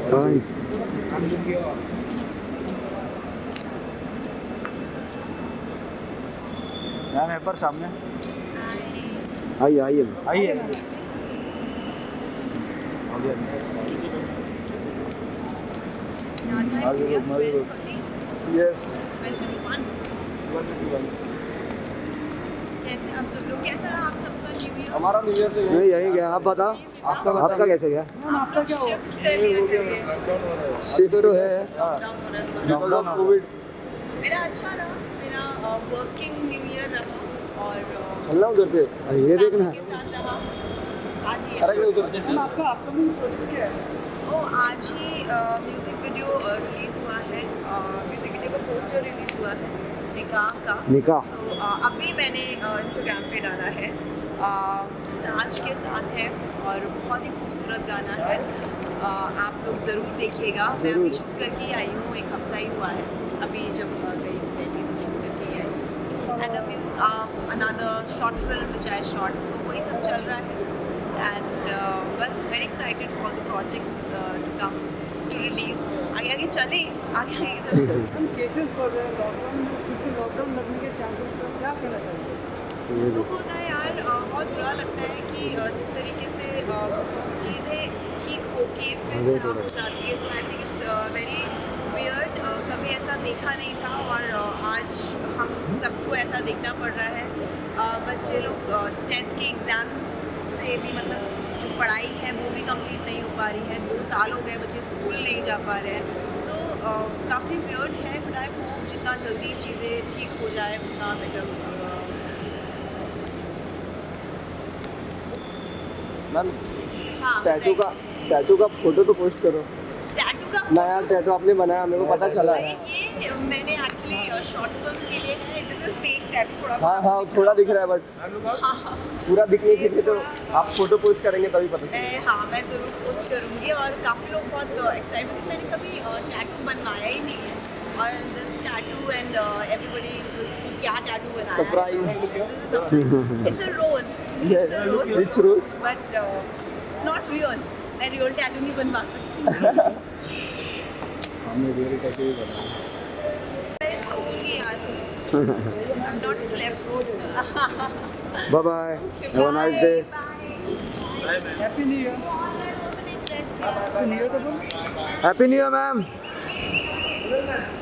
Ma'am है पर सामने आइए आइए आइए। यस कैसे आप सब लोग, कैसा रहा आप सबका न्यू ईयर? हमारा न्यू ईयर तो यही गया। आप बताओ आपका कैसे गया? आपका क्या हुआ? शिफ्ट तो है लॉकडाउन कोविड। मेरा अच्छा रहा, मेरा वर्किंग न्यू ईयर रहा और चलना उधर पे। ये देखना के साथ रहा। आज ही आपका भी क्या है? आज ही म्यूजिक वीडियो रिलीज हुआ है। म्यूजिक वीडियो का पोस्टर रिलीज हुआ है निकाह का। निकाह अभी मैंने इंस्टाग्राम पे डाला है। साज के साथ है और बहुत ही खूबसूरत गाना है। आप लोग ज़रूर देखिएगा। मैं अभी शूट करके आई हूँ, एक हफ्ता ही हुआ है अभी जब गई दिल्ली तो शूट करके आई। And another short film which I shot, तो वही सब चल रहा है। एंड बस very excited for the projects to come to release. आगे आगे चले, आगे आगे केसेस बढ़ रहे हैं, लॉकडाउन लगने के चांसेस, क्या कहना चाहिए? दुख होता है यार, बहुत बुरा लगता है कि जिस तरीके से चीज़ें ठीक होके फिर खराब हो जाती है। तो I think it's very weird. कभी ऐसा देखा नहीं था और आज हम सबको ऐसा देखना पड़ रहा है। बच्चे लोग 10th के एग्ज़ाम्स से भी, मतलब जो पढ़ाई है वो भी कंप्लीट नहीं हो पा रही है। 2 साल हो गए बच्चे स्कूल नहीं जा पा रहे हैं। सो काफ़ी वियर्ड है, बट आई होप जितना जल्दी चीज़ें ठीक हो जाए उतना बेटर होगा। मैम हाँ, टैटू का फोटो तो पोस्ट करो। टैटू का नया टैटू आपने बनाया, मेरे को पता चला है। ये मैंने एक्चुअली शॉर्ट फिल्म के लिए है। This is fake tattoo. थोड़ा हाँ थोड़ा दिख रहा है बट पूरा दिखने के लिए तो आप फोटो पोस्ट करेंगे तभी पता चलेगा। हाँ, मैं ज़रूर पोस्ट करूँगी। और काफ़ी लोग बहुत एक्साइटेड हैं। मैंने कभी टैटू बनवाया ही नहीं है और दिस टैटू एंड एवरीबडी क्या टैटू बनाया है। Surprise. It's a rose, it's rose but it's not real. मैं रियल टैटू नहीं बनवा सकती। हमने रियल टैटू ही बनाया। मैं सोऊंगी यार। I'm not slept. Bye bye, have a nice day. Happy new year. All I open interest. New year तो बोल। Happy new year ma'am.